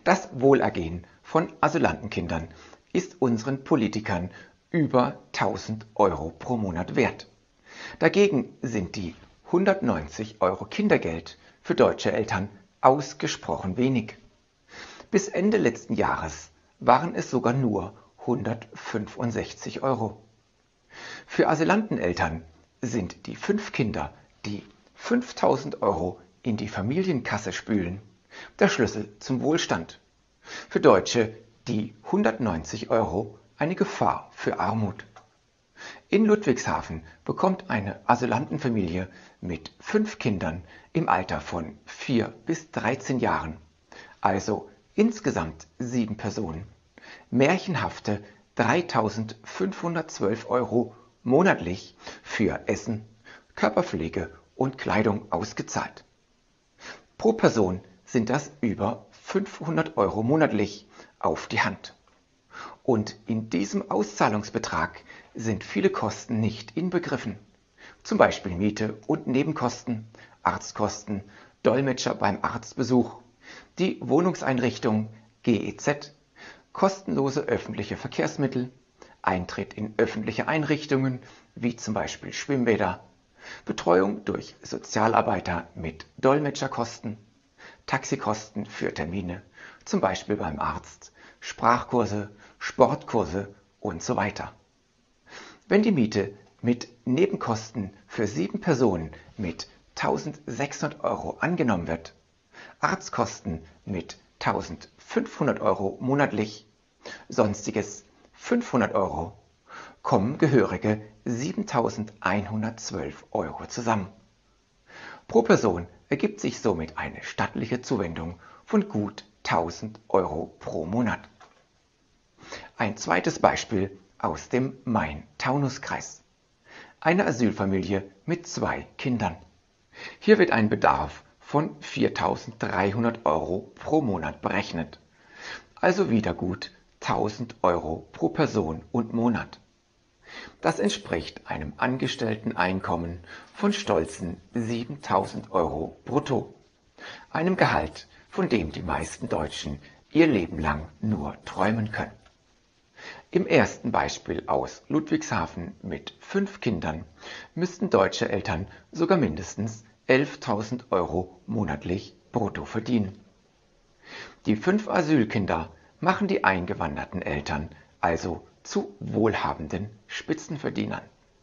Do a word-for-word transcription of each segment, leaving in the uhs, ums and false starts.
Das Wohlergehen von Asylantenkindern ist unseren Politikern über tausend Euro pro Monat wert. Dagegen sind die hundertneunzig Euro Kindergeld für deutsche Eltern ausgesprochen wenig. Bis Ende letzten Jahres waren es sogar nur hundertfünfundsechzig Euro. Für Asylanteneltern sind die fünf Kinder, die fünftausend Euro in die Familienkasse spülen, der Schlüssel zum Wohlstand. Für Deutsche die hundertneunzig Euro eine Gefahr für Armut. In Ludwigshafen bekommt eine Asylantenfamilie mit fünf Kindern im Alter von vier bis dreizehn Jahren, also insgesamt sieben Personen, märchenhafte dreitausendfünfhundertzwölf Euro monatlich für Essen, Körperpflege und Kleidung ausgezahlt. Pro Person sind das über fünfhundert Euro monatlich auf die Hand. Und in diesem Auszahlungsbetrag sind viele Kosten nicht inbegriffen. Zum Beispiel Miete und Nebenkosten, Arztkosten, Dolmetscher beim Arztbesuch, die Wohnungseinrichtung G E Z, kostenlose öffentliche Verkehrsmittel, Eintritt in öffentliche Einrichtungen wie zum Beispiel Schwimmbäder, Betreuung durch Sozialarbeiter mit Dolmetscherkosten, Taxikosten für Termine, zum Beispiel beim Arzt, Sprachkurse, Sportkurse und so weiter. Wenn die Miete mit Nebenkosten für sieben Personen mit tausendsechshundert Euro angenommen wird, Arztkosten mit eintausendfünfhundert Euro monatlich, sonstiges fünfhundert Euro, kommen gehörige siebentausendeinhundertzwölf Euro zusammen. Pro Person ergibt sich somit eine stattliche Zuwendung von gut tausend Euro pro Monat. Ein zweites Beispiel aus dem Main-Taunus-Kreis. Eine Asylfamilie mit zwei Kindern. Hier wird ein Bedarf von viertausenddreihundert Euro pro Monat berechnet, also wieder gut tausend Euro pro Person und Monat. Das entspricht einem Angestellteneinkommen von stolzen siebentausend Euro brutto, einem Gehalt, von dem die meisten Deutschen ihr Leben lang nur träumen können. Im ersten Beispiel aus Ludwigshafen mit fünf Kindern müssten deutsche Eltern sogar mindestens elftausend Euro monatlich brutto verdienen. Die fünf Asylkinder machen die eingewanderten Eltern also zu wohlhabenden Spitzenverdienern.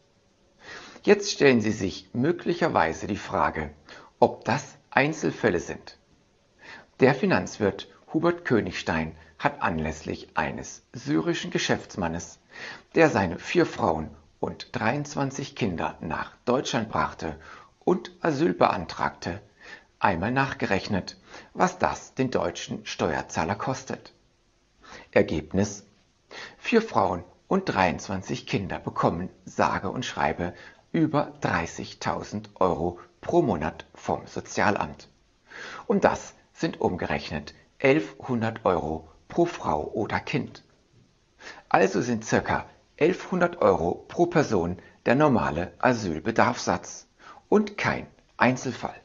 Jetzt stellen Sie sich möglicherweise die Frage, ob das Einzelfälle sind. Der Finanzwirt Hubert Königstein hat anlässlich eines syrischen Geschäftsmannes, der seine vier Frauen und dreiundzwanzig Kinder nach Deutschland brachte und Asyl beantragte, einmal nachgerechnet, was das den deutschen Steuerzahler kostet. Ergebnis: Vier Frauen und dreiundzwanzig Kinder bekommen sage und schreibe über dreißigtausend Euro pro Monat vom Sozialamt. Und das sind umgerechnet elfhundert Euro pro Frau oder Kind. Also sind ca. elfhundert Euro pro Person der normale Asylbedarfssatz und kein Einzelfall.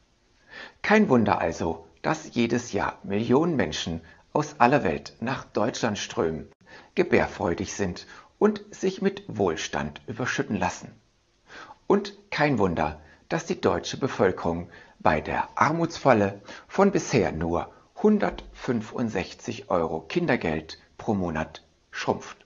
Kein Wunder also, dass jedes Jahr Millionen Menschen aus aller Welt nach Deutschland strömen, gebärfreudig sind und sich mit Wohlstand überschütten lassen. Und kein Wunder, dass die deutsche Bevölkerung bei der Armutsfalle von bisher nur hundertfünfundsechzig Euro Kindergeld pro Monat schrumpft.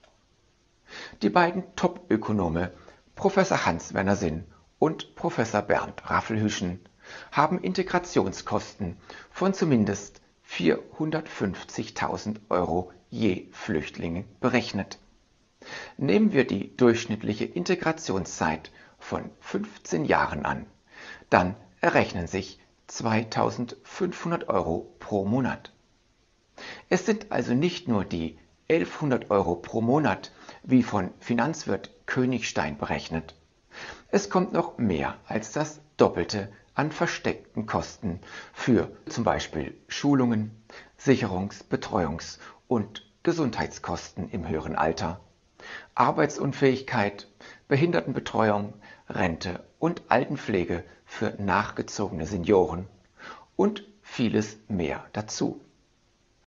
Die beiden Top-Ökonome Professor Hans-Werner Sinn und Professor Bernd Raffelhüschen haben Integrationskosten von zumindest vierhundertfünfzigtausend Euro je Flüchtling berechnet. Nehmen wir die durchschnittliche Integrationszeit von fünfzehn Jahren an, dann errechnen sich zweitausendfünfhundert Euro pro Monat. Es sind also nicht nur die elfhundert Euro pro Monat, wie von Finanzwirt Königstein berechnet. Es kommt noch mehr als das Doppelte an versteckten Kosten für zum Beispiel Schulungen, Sicherungs-, Betreuungs- und Gesundheitskosten im höheren Alter, Arbeitsunfähigkeit, Behindertenbetreuung, Rente und Altenpflege für nachgezogene Senioren und vieles mehr dazu.